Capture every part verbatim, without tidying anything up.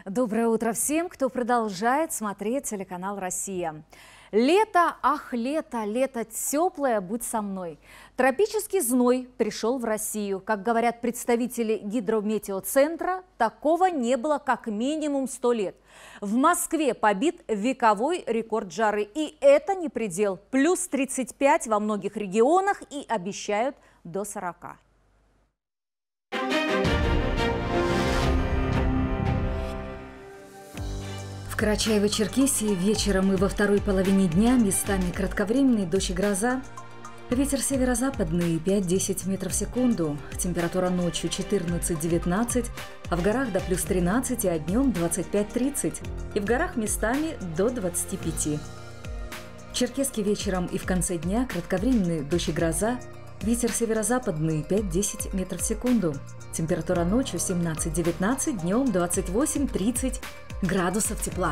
Доброе утро всем, кто продолжает смотреть телеканал «Россия». Лето, ах, лето, лето теплое, будь со мной. Тропический зной пришел в Россию. Как говорят представители гидрометеоцентра, такого не было как минимум сто лет. В Москве побит вековой рекорд жары. И это не предел. Плюс тридцать пять во многих регионах и обещают до сорока. В Карачаево-Черкесии вечером и во второй половине дня местами кратковременный дождь и гроза. Ветер северо-западный пять-десять метров в секунду. Температура ночью четырнадцать-девятнадцать, а в горах до плюс тринадцати, а днем двадцать пять-тридцать. И в горах местами до двадцати пяти. В Черкесске вечером и в конце дня кратковременный дождь и гроза. Ветер северо-западный пять-десять метров в секунду. Температура ночью семнадцать-девятнадцать, днем двадцать восемь-тридцать градусов тепла.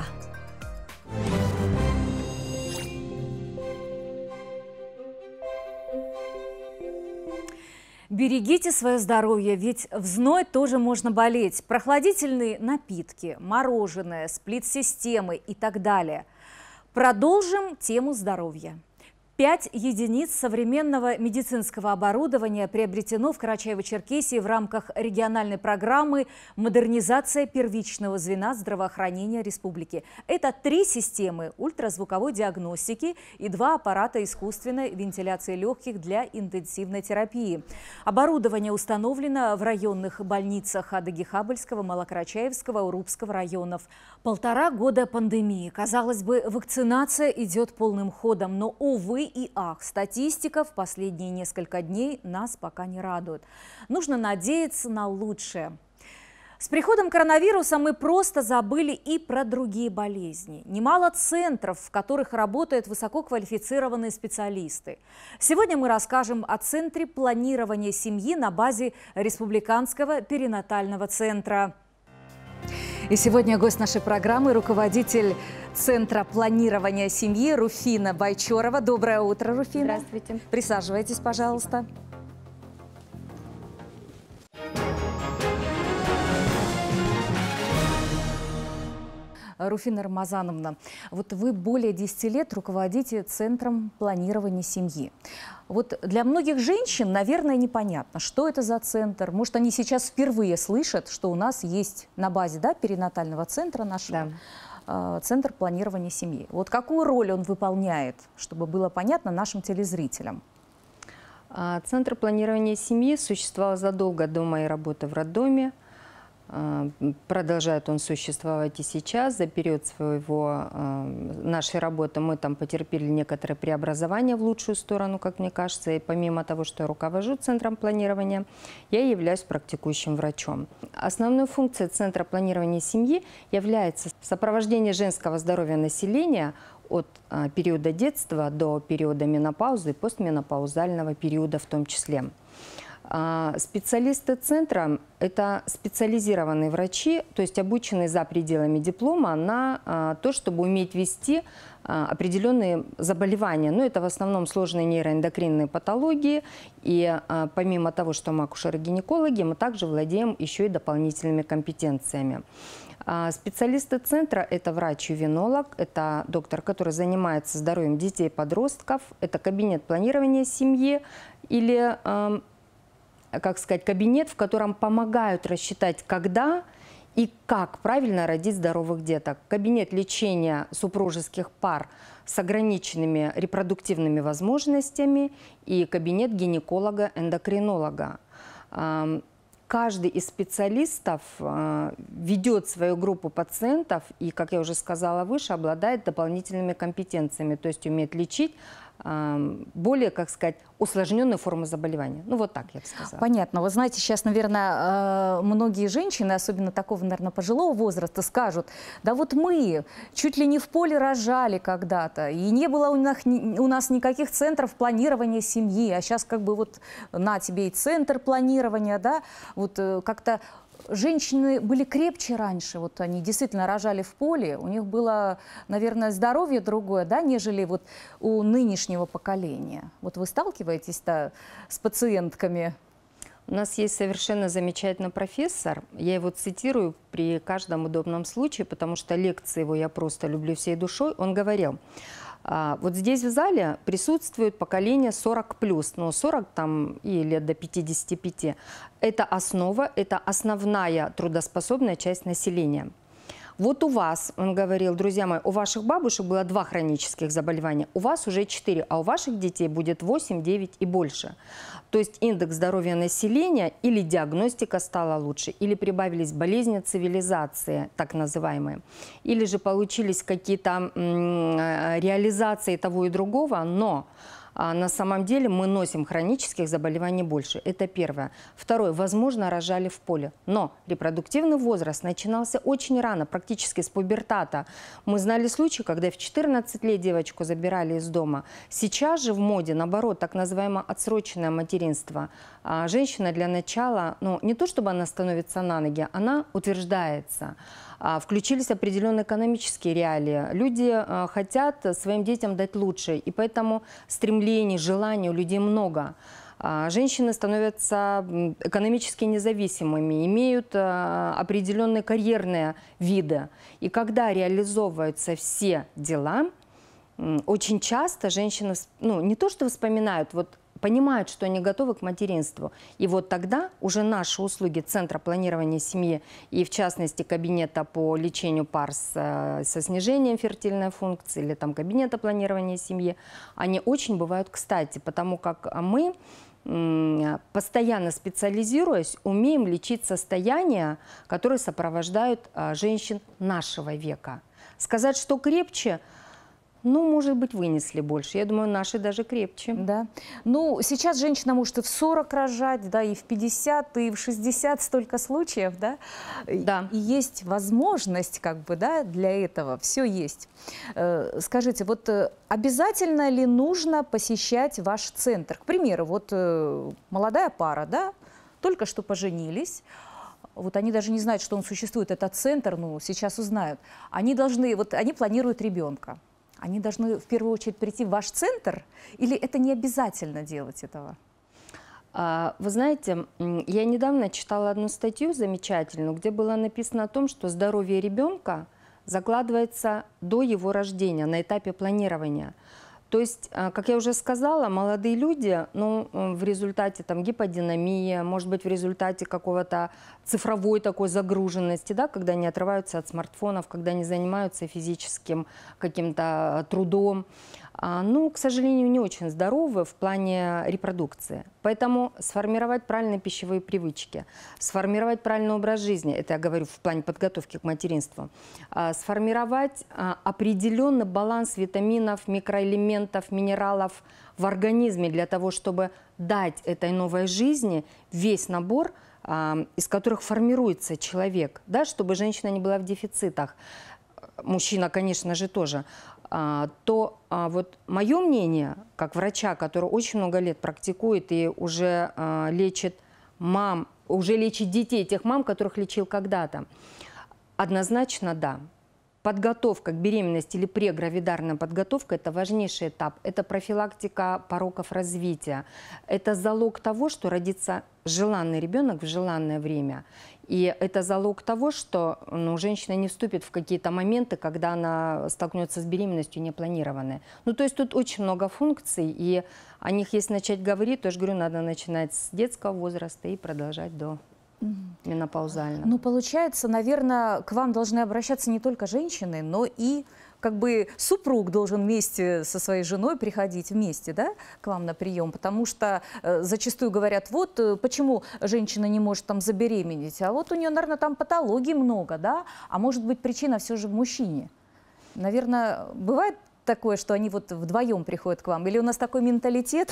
Берегите свое здоровье, ведь в зной тоже можно болеть. Прохладительные напитки, мороженое, сплит-системы и так далее. Продолжим тему здоровья. Пять единиц современного медицинского оборудования приобретено в Карачаево-Черкесии в рамках региональной программы «Модернизация первичного звена здравоохранения республики». Это три системы ультразвуковой диагностики и два аппарата искусственной вентиляции легких для интенсивной терапии. Оборудование установлено в районных больницах Адыгихабельского, Малокарачаевского, Урупского районов. Полтора года пандемии. Казалось бы, вакцинация идет полным ходом, но, увы, и ах, статистика в последние несколько дней нас пока не радует. Нужно надеяться на лучшее. С приходом коронавируса мы просто забыли и про другие болезни. Немало центров, в которых работают высококвалифицированные специалисты. Сегодня мы расскажем о Центре планирования семьи на базе Республиканского перинатального центра. И сегодня гость нашей программы – руководитель Центра планирования семьи Руфина Байчорова. Доброе утро, Руфина. Здравствуйте. Присаживайтесь, пожалуйста. Руфина Рамазановна, вот вы более десяти лет руководите Центром планирования семьи. Вот для многих женщин, наверное, непонятно, что это за центр. Может, они сейчас впервые слышат, что у нас есть на базе, да, перинатального центра нашего, да, Центр планирования семьи. Вот какую роль он выполняет, чтобы было понятно нашим телезрителям? Центр планирования семьи существовал задолго до моей работы в роддоме. Продолжает он существовать и сейчас. За период своего, нашей работы мы там потерпели некоторые преобразования в лучшую сторону, как мне кажется. И помимо того, что я руковожу Центром планирования, я являюсь практикующим врачом. Основной функцией Центра планирования семьи является сопровождение женского здоровья населения от периода детства до периода менопаузы и постменопаузального периода в том числе. Специалисты центра – это специализированные врачи, то есть обученные за пределами диплома на то, чтобы уметь вести определенные заболевания. Но это в основном сложные нейроэндокринные патологии. И помимо того, что мы акушеры-гинекологи, мы также владеем еще и дополнительными компетенциями. Специалисты центра – это врач-ювенолог, это доктор, который занимается здоровьем детей и подростков, это кабинет планирования семьи или, как сказать, кабинет, в котором помогают рассчитать, когда и как правильно родить здоровых деток. Кабинет лечения супружеских пар с ограниченными репродуктивными возможностями и кабинет гинеколога-эндокринолога. Каждый из специалистов ведет свою группу пациентов и, как я уже сказала выше, обладает дополнительными компетенциями, то есть умеет лечить более, как сказать, усложненную форму заболевания. Ну, вот так я бы сказала. Понятно. Вы знаете, сейчас, наверное, многие женщины, особенно такого, наверное, пожилого возраста, скажут: да вот мы чуть ли не в поле рожали когда-то, и не было у нас, у нас никаких центров планирования семьи, а сейчас как бы вот на тебе и центр планирования, да, вот как-то женщины были крепче раньше, вот они действительно рожали в поле, у них было, наверное, здоровье другое, да, нежели вот у нынешнего поколения. Вот вы сталкиваетесь-то с пациентками? У нас есть совершенно замечательный профессор, я его цитирую при каждом удобном случае, потому что лекции его я просто люблю всей душой. Он говорил: вот здесь в зале присутствует поколение сорок плюс, ну сорок там и лет до пятидесяти пяти. Это основа, это основная трудоспособная часть населения. Вот у вас, он говорил, друзья мои, у ваших бабушек было два хронических заболевания, у вас уже четыре, а у ваших детей будет восемь, девять и больше. То есть индекс здоровья населения или диагностика стала лучше, или прибавились болезни цивилизации, так называемые, или же получились какие-то реализации того и другого, но... А на самом деле мы носим хронических заболеваний больше. Это первое. Второе. Возможно, рожали в поле. Но репродуктивный возраст начинался очень рано, практически с пубертата. Мы знали случаи, когда в четырнадцать лет девочку забирали из дома. Сейчас же в моде, наоборот, так называемое отсроченное материнство. А женщина для начала, ну, не то чтобы она становится на ноги, она утверждается. Включились определенные экономические реалии. Люди хотят своим детям дать лучше, и поэтому стремлений, желаний у людей много. Женщины становятся экономически независимыми, имеют определенные карьерные виды. И когда реализовываются все дела, очень часто женщины, ну, не то что вспоминают, вот понимают, что они готовы к материнству. И вот тогда уже наши услуги Центра планирования семьи и, в частности, кабинета по лечению пар с, со снижением фертильной функции или там кабинета планирования семьи, они очень бывают кстати, потому как мы, постоянно специализируясь, умеем лечить состояния, которые сопровождают женщин нашего века. Сказать, что крепче... Ну, может быть, вынесли больше. Я думаю, наши даже крепче. Да. Ну, сейчас женщина может и в сорок рожать, да, и в пятьдесят, и в шестьдесят, столько случаев, да. Да. И есть возможность, как бы, да, для этого. Все есть. Скажите, вот обязательно ли нужно посещать ваш центр? К примеру, вот молодая пара, да, только что поженились. Вот они даже не знают, что он существует, этот центр, ну, сейчас узнают. Они должны, вот они планируют ребенка. Они должны в первую очередь прийти в ваш центр, или это не обязательно делать этого? Вы знаете, я недавно читала одну статью замечательную, где было написано о том, что здоровье ребенка закладывается до его рождения, на этапе планирования. То есть, как я уже сказала, молодые люди, ну, в результате там, гиподинамии, может быть, в результате какого-то цифровой такой загруженности, да, когда они отрываются от смартфонов, когда они занимаются физическим каким-то трудом, ну, к сожалению, не очень здоровы в плане репродукции. Поэтому сформировать правильные пищевые привычки, сформировать правильный образ жизни, это я говорю в плане подготовки к материнству, сформировать определенный баланс витаминов, микроэлементов, минералов в организме для того, чтобы дать этой новой жизни весь набор, из которых формируется человек, да, чтобы женщина не была в дефицитах, мужчина, конечно же, тоже. То вот мое мнение, как врача, который очень много лет практикует и уже лечит мам, уже лечит детей, тех мам, которых лечил когда-то, однозначно да. Подготовка к беременности или прегравидарная подготовка – это важнейший этап. Это профилактика пороков развития. Это залог того, что родится желанный ребенок в желанное время. И это залог того, что ну, женщина не вступит в какие-то моменты, когда она столкнется с беременностью непланированной. Ну, то есть тут очень много функций, и о них, если начать говорить, то, я же говорю, надо начинать с детского возраста и продолжать до менопаузального. Ну, получается, наверное, к вам должны обращаться не только женщины, но и как бы супруг должен вместе со своей женой приходить вместе, да, к вам на прием, потому что э, зачастую говорят, вот э, почему женщина не может там забеременеть, а вот у нее, наверное, там патологий много, да, а может быть причина все же в мужчине. Наверное, бывает такое, что они вот вдвоем приходят к вам? Или у нас такой менталитет?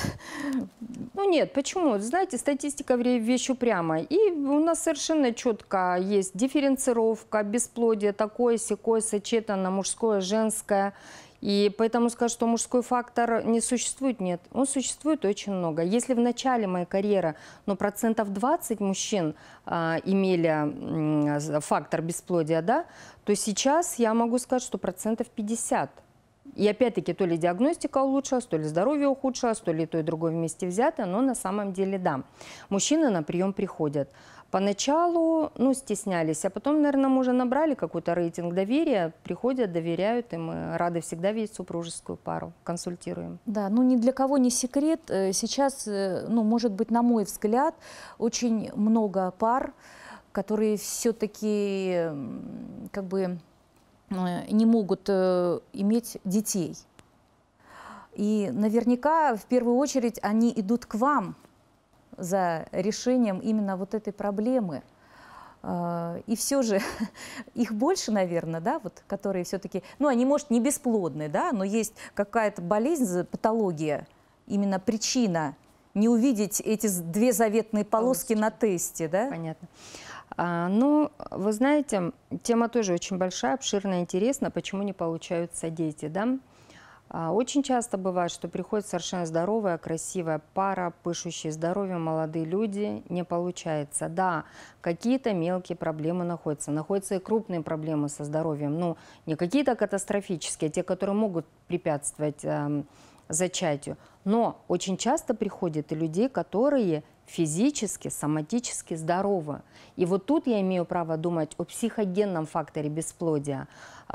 Ну нет, почему? Знаете, статистика вещь упрямая. И у нас совершенно четко есть дифференцировка, бесплодие, такое, сякое, сочетано, мужское, женское. И поэтому сказать, что мужской фактор не существует, нет. Он существует очень много. Если в начале моей карьеры, ну, процентов двадцать мужчин а, имели а, фактор бесплодия, да, то сейчас я могу сказать, что процентов пятьдесят. И опять-таки, то ли диагностика улучшилась, то ли здоровье ухудшилось, то ли то и другое вместе взято, но на самом деле да. Мужчины на прием приходят. Поначалу, ну, стеснялись, а потом, наверное, мы уже набрали какой-то рейтинг доверия, приходят, доверяют, и мы рады всегда видеть супружескую пару, консультируем. Да, ну ни для кого не секрет. Сейчас, ну, может быть, на мой взгляд, очень много пар, которые все-таки как бы не могут иметь детей. И наверняка, в первую очередь, они идут к вам за решением именно вот этой проблемы. И все же их больше, наверное, да, вот, которые все-таки, ну, они, может, не бесплодны, да, но есть какая-то болезнь, патология, именно причина не увидеть эти две заветные полоски, полоски на тесте, да? Понятно. А, ну, вы знаете, тема тоже очень большая, обширная, интересна, почему не получаются дети, да? Очень часто бывает, что приходит совершенно здоровая, красивая пара, пышущие здоровьем, молодые люди, не получается. Да, какие-то мелкие проблемы находятся, находятся и крупные проблемы со здоровьем, ну, не какие-то катастрофические, а те, которые могут препятствовать э, зачатию. Но очень часто приходят и люди, которые физически, соматически здоровы. И вот тут я имею право думать о психогенном факторе бесплодия.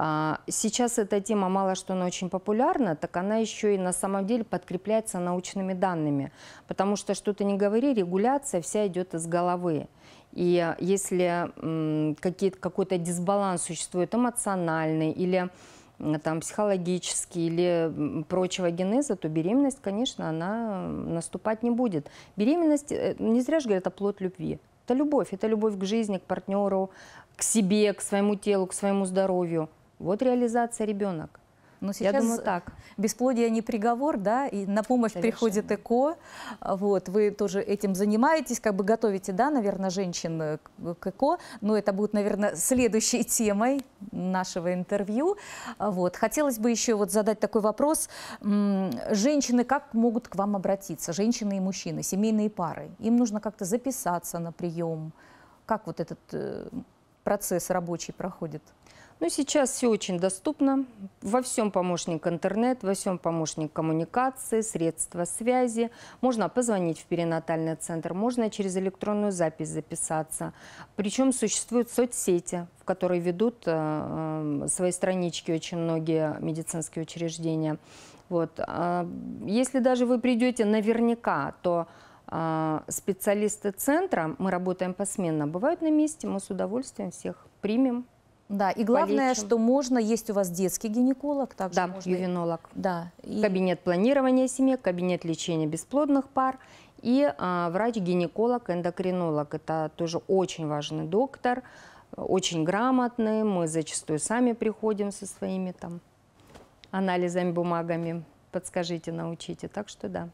Сейчас эта тема мало что она очень популярна, так она еще и на самом деле подкрепляется научными данными. Потому что, что ты не говори, регуляция вся идет из головы. И если какой-то дисбаланс существует эмоциональный или там, психологический или прочего генеза, то беременность, конечно, она наступать не будет. Беременность, не зря же говорят, это плод любви. Это любовь, это любовь к жизни, к партнеру, к себе, к своему телу, к своему здоровью. Вот реализация ребенок. Но сейчас я думаю, так. Бесплодие не приговор, да, и на помощь Совершенно. Приходит ЭКО. Вот, вы тоже этим занимаетесь, как бы готовите, да, наверное, женщин к ЭКО, но это будет, наверное, следующей темой нашего интервью. Вот. Хотелось бы еще вот задать такой вопрос. Женщины как могут к вам обратиться? Женщины и мужчины, семейные пары. Им нужно как-то записаться на прием. Как вот этот процесс рабочий проходит? Ну, сейчас все очень доступно. Во всем помощник интернет, во всем помощник коммуникации, средства связи. Можно позвонить в перинатальный центр, можно через электронную запись записаться. Причем существуют соцсети, в которые ведут э, свои странички очень многие медицинские учреждения. Вот. Если даже вы придете наверняка, то э, специалисты центра, мы работаем посменно, бывают на месте, мы с удовольствием всех примем. Да, и главное, полечим. Что можно, есть у вас детский гинеколог. Также да, можно... ювенолог. Да, и... Кабинет планирования семьи, кабинет лечения бесплодных пар и а, врач-гинеколог-эндокринолог. Это тоже очень важный доктор, очень грамотный. Мы зачастую сами приходим со своими там анализами, бумагами. Подскажите, научите. Так что да.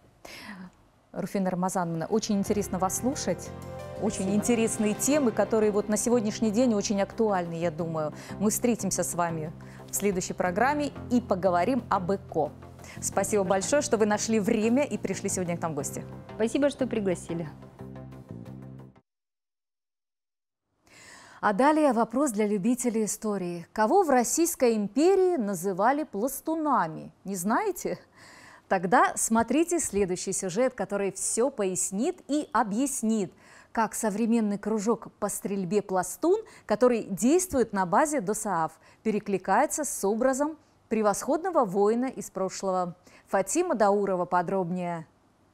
Руфина Рамазановна, очень интересно вас слушать. Очень Спасибо. Интересные темы, которые вот на сегодняшний день очень актуальны, я думаю. Мы встретимся с вами в следующей программе и поговорим об ЭКО. Спасибо большое, что вы нашли время и пришли сегодня к нам в гости. Спасибо, что пригласили. А далее вопрос для любителей истории. Кого в Российской империи называли пластунами? Не знаете? Тогда смотрите следующий сюжет, который все пояснит и объяснит, как современный кружок по стрельбе «Пластун», который действует на базе ДОСААФ, перекликается с образом превосходного воина из прошлого. Фатима Даурова подробнее.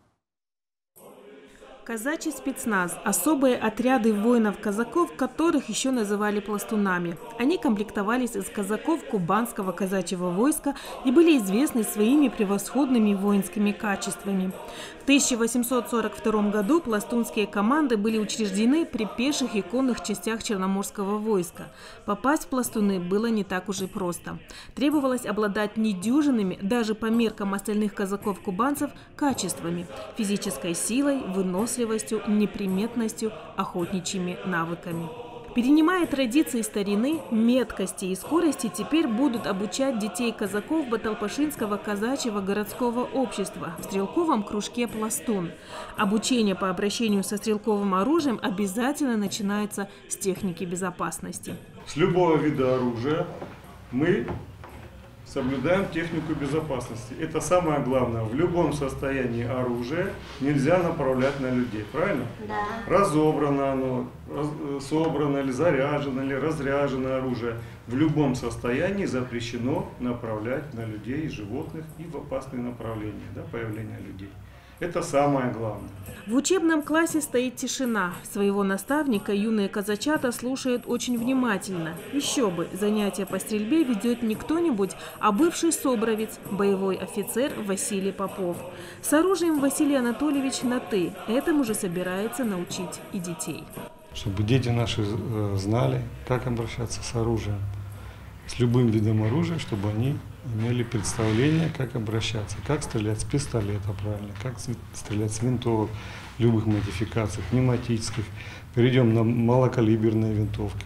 Казачий спецназ – особые отряды воинов-казаков, которых еще называли пластунами. Они комплектовались из казаков кубанского казачьего войска и были известны своими превосходными воинскими качествами. В тысяча восемьсот сорок втором году пластунские команды были учреждены при пеших и конных частях Черноморского войска. Попасть в пластуны было не так уж и просто. Требовалось обладать недюжинными, даже по меркам остальных казаков-кубанцев, качествами – физической силой, выносливостью, неприметностью, охотничьими навыками. Перенимая традиции старины, меткости и скорости, теперь будут обучать детей казаков Баталпашинского казачьего городского общества в стрелковом кружке «Пластун». Обучение по обращению со стрелковым оружием обязательно начинается с техники безопасности. С любого вида оружия мы соблюдаем технику безопасности. Это самое главное. В любом состоянии оружия нельзя направлять на людей, правильно? Да. Разобрано оно, раз, собрано или заряжено, или разряжено оружие. В любом состоянии запрещено направлять на людей и животных и в опасные направления, да, появления людей. Это самое главное. В учебном классе стоит тишина. Своего наставника юные казачата слушают очень внимательно. Еще бы, занятия по стрельбе ведет не кто-нибудь, а бывший собровец, боевой офицер Василий Попов. С оружием Василий Анатольевич на «ты». Этому же собирается научить и детей. Чтобы дети наши знали, как обращаться с оружием, с любым видом оружия, чтобы они имели представление, как обращаться, как стрелять с пистолета правильно, как стрелять с винтовок, любых модификаций, пневматических. Перейдем на малокалиберные винтовки.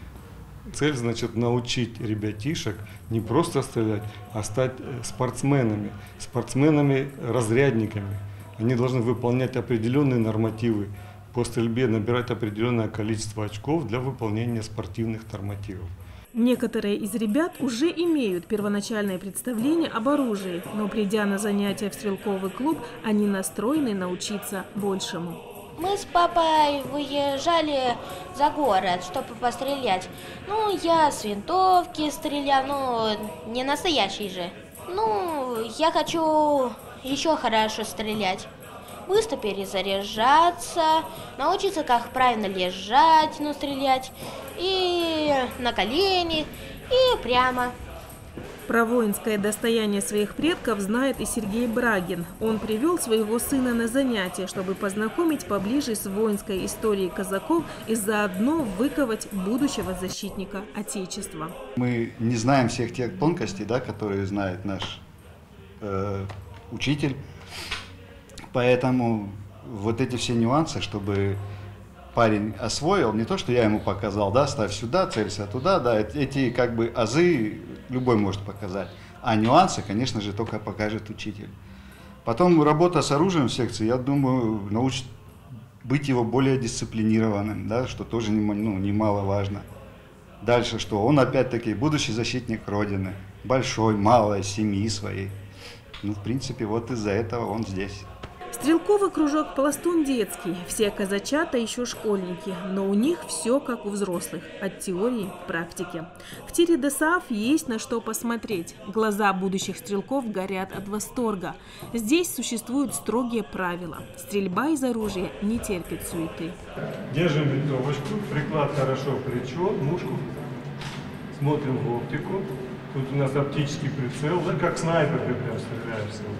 Цель, значит, научить ребятишек не просто стрелять, а стать спортсменами, спортсменами-разрядниками. Они должны выполнять определенные нормативы по стрельбе, набирать определенное количество очков для выполнения спортивных нормативов. Некоторые из ребят уже имеют первоначальное представление об оружии, но придя на занятия в стрелковый клуб, они настроены научиться большему. Мы с папой выезжали за город, чтобы пострелять. Ну, я с винтовки стрелял, ну, не настоящий же. Ну, я хочу еще хорошо стрелять. Быстро перезаряжаться, научиться, как правильно лежать, ну, стрелять, и на колени, и прямо. Про воинское достояние своих предков знает и Сергей Брагин. Он привел своего сына на занятия, чтобы познакомить поближе с воинской историей казаков и заодно выковать будущего защитника Отечества. Мы не знаем всех тех тонкостей, да, которые знает наш э, учитель. Поэтому вот эти все нюансы, чтобы парень освоил, не то, что я ему показал, да, ставь сюда, целься туда, да, эти как бы азы любой может показать, а нюансы, конечно же, только покажет учитель. Потом работа с оружием в секции, я думаю, научит быть его более дисциплинированным, да, что тоже ну, немаловажно. Дальше что? Он опять-таки будущий защитник Родины, большой, малой, семьи своей. Ну, в принципе, вот из-за этого он здесь. Стрелковый кружок «Пластун» детский. Все казачата еще школьники, но у них все как у взрослых, от теории к практике. В тире ДОСААФ есть на что посмотреть. Глаза будущих стрелков горят от восторга. Здесь существуют строгие правила. Стрельба из оружия не терпит суеты. Держим винтовочку, приклад хорошо плечо, мушку. Смотрим в оптику. Тут у нас оптический прицел, да, как снайпер ты прям стреляешь сегодня.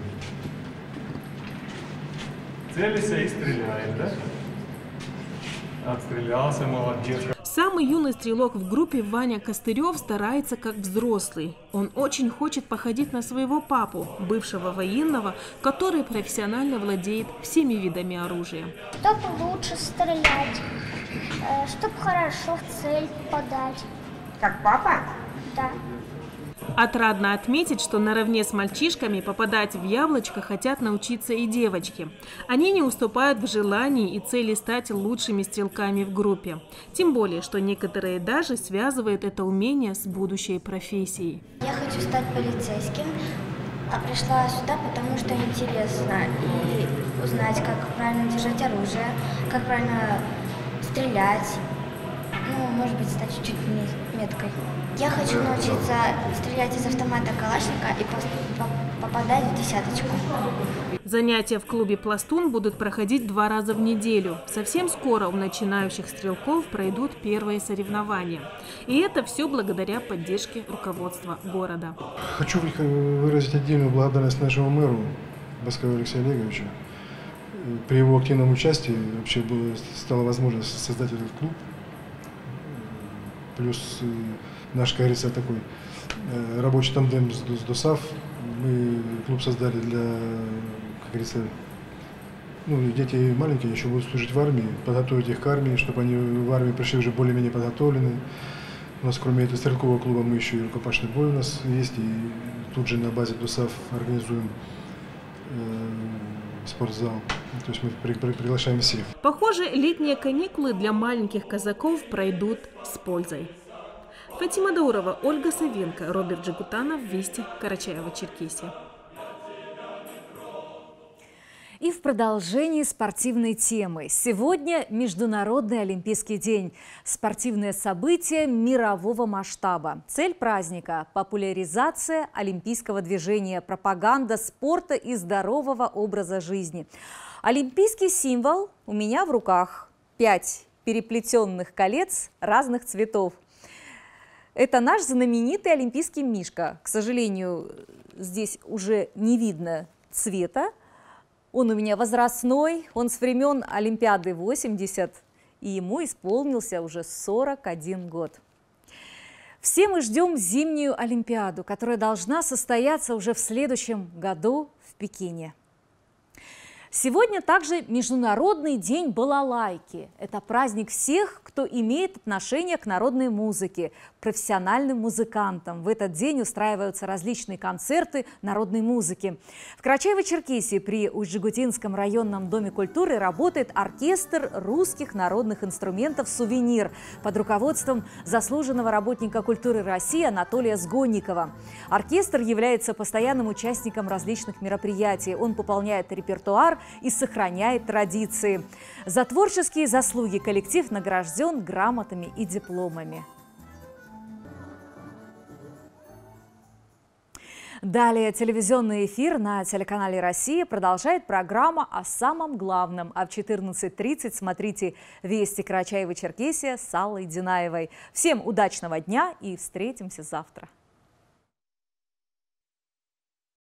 Целься и стреляет, да? Отстрелялся, молодец. Самый юный стрелок в группе Ваня Костырев старается как взрослый. Он очень хочет походить на своего папу, бывшего военного, который профессионально владеет всеми видами оружия. Чтобы лучше стрелять, чтобы хорошо в цель попадать. Как папа? Да. Отрадно отметить, что наравне с мальчишками попадать в яблочко хотят научиться и девочки. Они не уступают в желании и цели стать лучшими стрелками в группе. Тем более, что некоторые даже связывают это умение с будущей профессией. Я хочу стать полицейским, а пришла сюда, потому что интересно и узнать, как правильно держать оружие, как правильно стрелять. Ну, может быть, стать чуть-чуть меткой. Я хочу научиться стрелять из автомата Калашника и попадать в десяточку. Занятия в клубе «Пластун» будут проходить два раза в неделю. Совсем скоро у начинающих стрелков пройдут первые соревнования. И это все благодаря поддержке руководства города. Хочу выразить отдельную благодарность нашему мэру Баскову Алексею Олеговичу. При его активном участии вообще было, стала возможность создать этот клуб. Плюс наш, как говорится, такой рабочий тандем с ДОСААФ. Мы клуб создали для, как говорится, ну, дети маленькие еще будут служить в армии, подготовить их к армии, чтобы они в армии пришли уже более-менее подготовлены. У нас, кроме этого стрелкового клуба, мы еще и рукопашный бой у нас есть, и тут же на базе ДОСААФ организуем э, спортзал. То есть мы при, при, приглашаем всех. Похоже, летние каникулы для маленьких казаков пройдут с пользой. Фатима Даурова, Ольга Савенко, Роберт Джигутанов, Вести, Карачаево-Черкесия. И в продолжении спортивной темы. Сегодня Международный олимпийский день. Спортивное событие мирового масштаба. Цель праздника – популяризация олимпийского движения, пропаганда спорта и здорового образа жизни. Олимпийский символ у меня в руках. Пять переплетенных колец разных цветов. Это наш знаменитый олимпийский мишка. К сожалению, здесь уже не видно цвета. Он у меня возрастной, он с времен Олимпиады восемьдесят, и ему исполнился уже сорок один год. Все мы ждем зимнюю Олимпиаду, которая должна состояться уже в следующем году в Пекине. Сегодня также Международный день балалайки. Это праздник всех, кто имеет отношение к народной музыке, профессиональным музыкантам. В этот день устраиваются различные концерты народной музыки. В Карачаево-Черкесии при Усть-Жигутинском районном доме культуры работает оркестр русских народных инструментов «Сувенир» под руководством заслуженного работника культуры России Анатолия Сгонникова. Оркестр является постоянным участником различных мероприятий. Он пополняет репертуар и сохраняет традиции. За творческие заслуги коллектив награжден грамотами и дипломами. Далее телевизионный эфир на телеканале «Россия» продолжает программа о самом главном. А в четырнадцать тридцать смотрите «Вести Карачаево-Черкесия» с Аллой Динаевой. Всем удачного дня и встретимся завтра.